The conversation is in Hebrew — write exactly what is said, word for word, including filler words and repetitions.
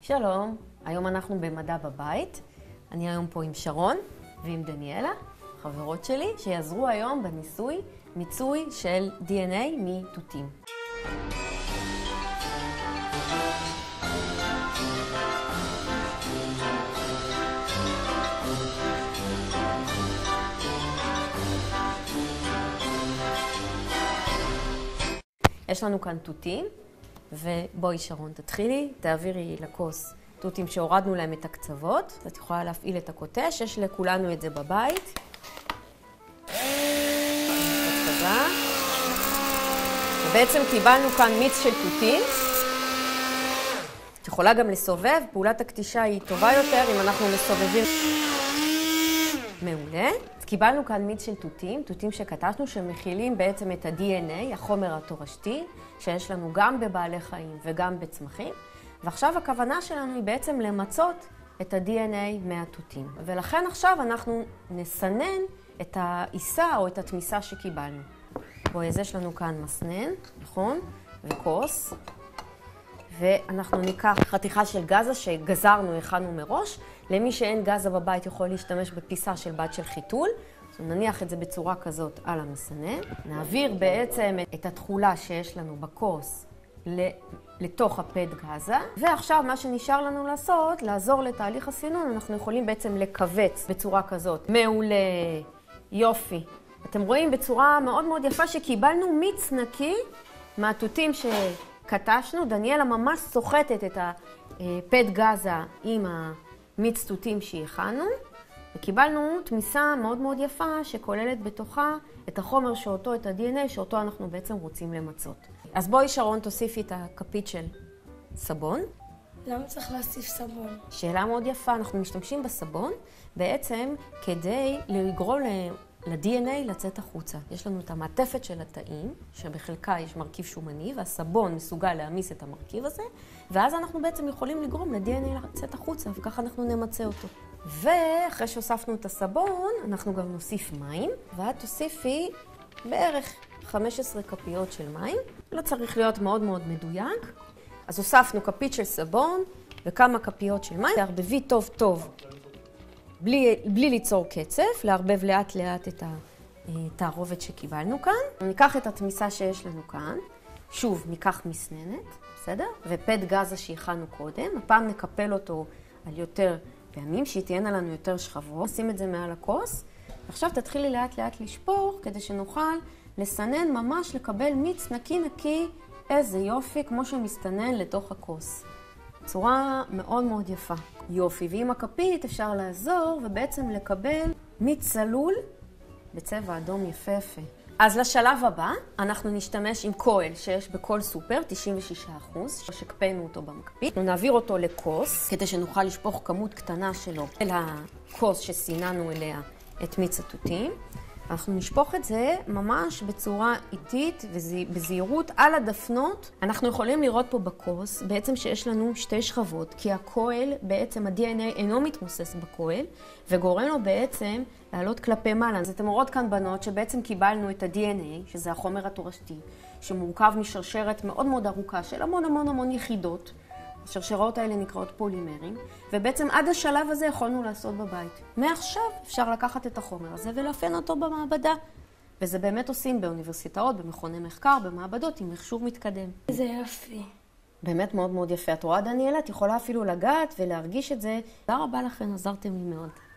שלום, היום אנחנו במדע בבית. אני היום פה עם שרון ועם דניאלה, חברות שלי, שיעזרו היום בניסוי מיצוי של די אן איי מתותים. יש לנו כאן תותים, ובואי שרון תתחילי, תעבירי לכוס תותים שהורדנו להם את הקצוות. את יכולה להפעיל את הקוטש, יש לכולנו את זה בבית. ובעצם קיבלנו כאן מיץ של תותים. את יכולה גם לסובב, פעולת הקטישה היא טובה יותר אם אנחנו מסובבים. מעולה. אז קיבלנו כאן מיץ של תותים, תותים שקטשנו, שמכילים בעצם את ה-די אן איי, החומר התורשתי, שיש לנו גם בבעלי חיים וגם בצמחים. ועכשיו הכוונה שלנו היא בעצם למצות את ה-די אן איי מהתותים. ולכן עכשיו אנחנו נסנן את העיסה או את התמיסה שקיבלנו. בואי, אז יש לנו כאן מסנן, נכון? וכוס. ואנחנו ניקח חתיכה של גזה שגזרנו, הכנו מראש. למי שאין גזה בבית יכול להשתמש בפיסה של בד של חיתול. אז נניח את זה בצורה כזאת על המסנן. נעביר בעצם את התכולה שיש לנו בכוס לתוך הפד גזה. ועכשיו מה שנשאר לנו לעשות, לעזור לתהליך הסינון, אנחנו יכולים בעצם לקבץ בצורה כזאת. מעולה, יופי. אתם רואים בצורה מאוד מאוד יפה שקיבלנו מיץ נקי מהתותים שקטשנו. דניאלה ממש סוחטת את הפד גזה עם המיץ תותים שהכנו. וקיבלנו תמיסה מאוד מאוד יפה שכוללת בתוכה את החומר שאותו, את ה-די אן איי, שאותו אנחנו בעצם רוצים למצות. אז בואי שרון תוסיפי את הכפית של סבון. למה צריך להוסיף סבון? שאלה מאוד יפה, אנחנו משתמשים בסבון בעצם כדי לגרום ל-די אן איי לצאת החוצה. יש לנו את המעטפת של התאים, שבחלקה יש מרכיב שומני, והסבון מסוגל להמיס את המרכיב הזה, ואז אנחנו בעצם יכולים לגרום ל-די אן איי לצאת החוצה, וככה אנחנו נמצא אותו. ואחרי שהוספנו את הסבון, אנחנו גם נוסיף מים, ואת תוסיפי בערך חמש עשרה כפיות של מים. לא צריך להיות מאוד מאוד מדויק. אז הוספנו כפית של סבון וכמה כפיות של מים. תערבבי טוב טוב, בלי, בלי ליצור קצף, לערבב לאט לאט את התערובת שקיבלנו כאן. ניקח את התמיסה שיש לנו כאן, שוב ניקח מסננת, בסדר? ופד גזה שהכנו קודם, הפעם נקפל אותו על יותר פעמים, שתהיינה לנו יותר שכבות. נשים את זה מעל הכוס. עכשיו תתחילי לאט לאט לשפוך, כדי שנוכל לסנן ממש, לקבל מיץ נקי נקי, איזה יופי, כמו שמסתנן לתוך הכוס. צורה מאוד מאוד יפה. יופי, ועם הכפית אפשר לעזור ובעצם לקבל מיץ צלול בצבע אדום יפה יפה. אז לשלב הבא, אנחנו נשתמש עם כהל שיש בכל סופר, תשעים ושישה אחוז, שקפנו אותו במקפית. אנחנו נעביר אותו לכוס, כדי שנוכל לשפוך כמות קטנה שלו אל הכוס שסיננו אליה את מיץ התותים. אנחנו נשפוך את זה ממש בצורה איטית ובזהירות על הדפנות. אנחנו יכולים לראות פה בכוס בעצם שיש לנו שתי שכבות, כי הכהל, בעצם ה-די אן איי אינו מתמוסס בכהל, וגורם לו בעצם לעלות כלפי מעלה. אז אתם רואות כאן בנות שבעצם קיבלנו את ה-די אן איי, שזה החומר התורשתי, שמורכב משרשרת מאוד מאוד ארוכה של המון המון המון יחידות. השרשרות האלה נקראות פולימרים, ובעצם עד השלב הזה יכולנו לעשות בבית. מעכשיו אפשר לקחת את החומר הזה ולאפיין אותו במעבדה. וזה באמת עושים באוניברסיטאות, במכוני מחקר, במעבדות עם מכשור מתקדם. זה יפי. באמת מאוד מאוד יפה. את רואה דניאלה, את יכולה אפילו לגעת ולהרגיש את זה. תודה רבה לכן, עזרתם לי מאוד.